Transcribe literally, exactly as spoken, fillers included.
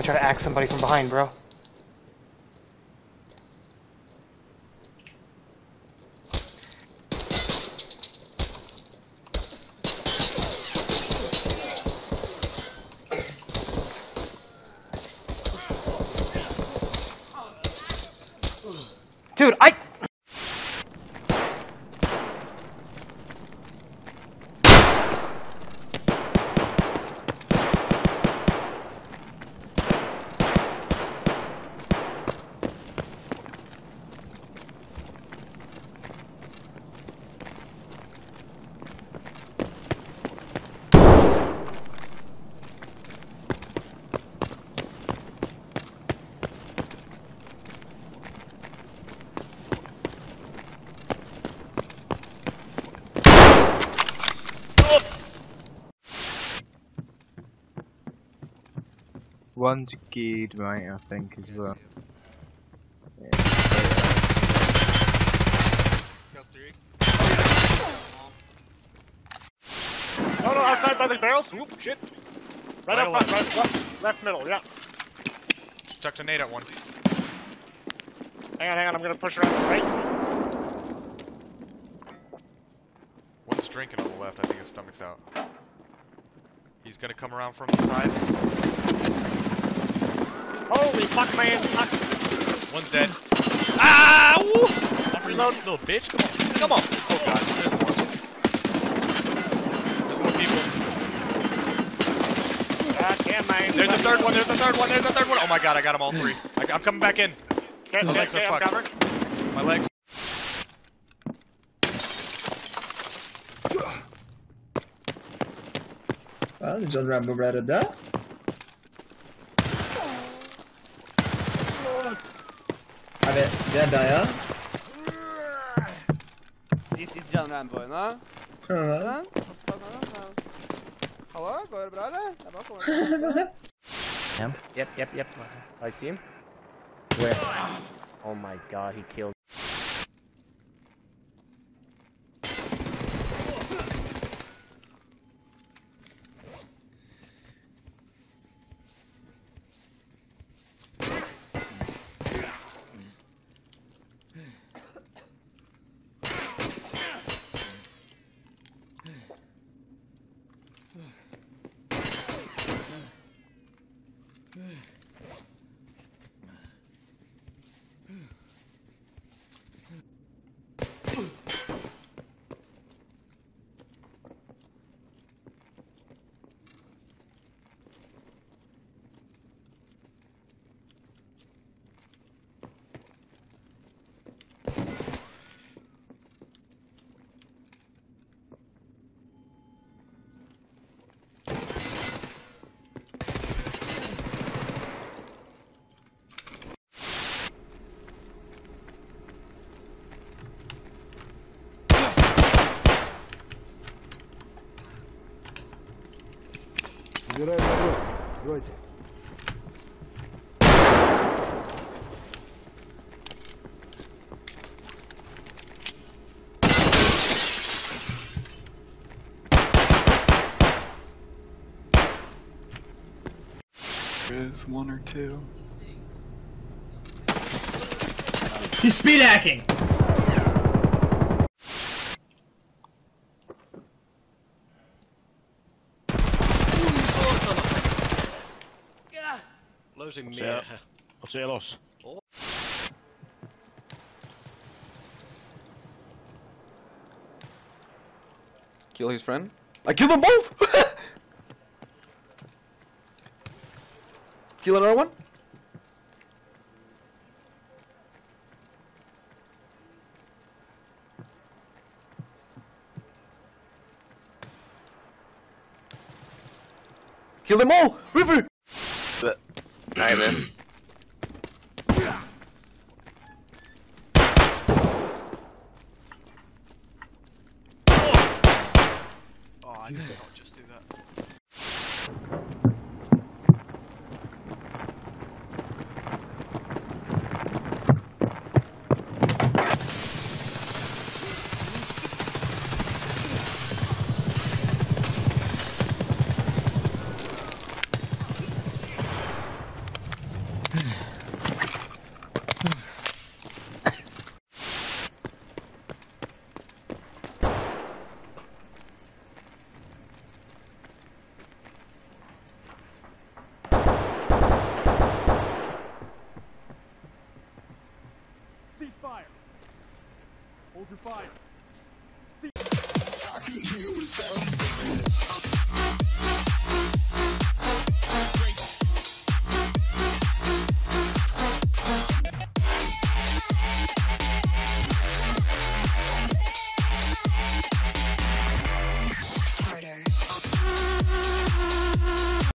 try to axe somebody from behind, bro. Dude, I... One's geared right, I think, as well. Yeah. No, no, outside by the barrels. Oop, shit. Right, Right up front, left. right, left, left middle, yeah. Chucked a nade at one. Hang on, hang on, I'm gonna push around the right. One's drinking on the left, I think his stomach's out. He's gonna come around from the side. Holy fuck, man, sucks. One's dead. Ah! Woo! I'm reloading, little bitch. Come on. Come on. Oh god, there's more. There's more people. God damn, man. There's a third one, there's a third one, there's a third one. Oh my god, I got them all three. I, I'm coming back in. Okay, My okay, legs okay, are I'm fucked. covered. My legs. Ja, John Rambo ble redda. Er vi redda, ja? This is John Rambo, nå. Ja. Hallo, går det bra, eller? Det er bare å komme. Him? Yep, yep, yep. I see him. Where? Oh my god, he killed. Убирай народ, Гройте. There's one or two. He's speed hacking! Losing me. Oot se elossa? Kill his friend. I killed them both! Kill another one. Kill them all! River! Hey man. Oh, I did not just do that. fight.